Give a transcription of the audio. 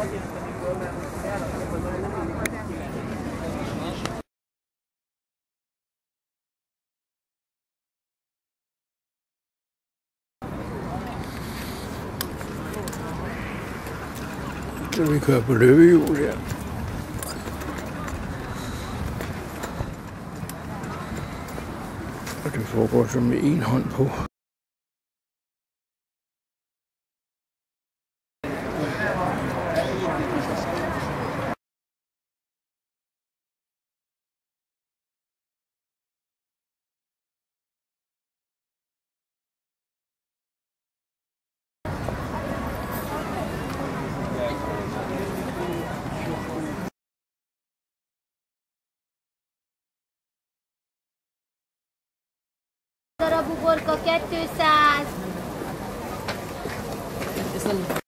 Så vi kører på løbehjul her. Og det foregår så med en hånd på. Darabú borka 200.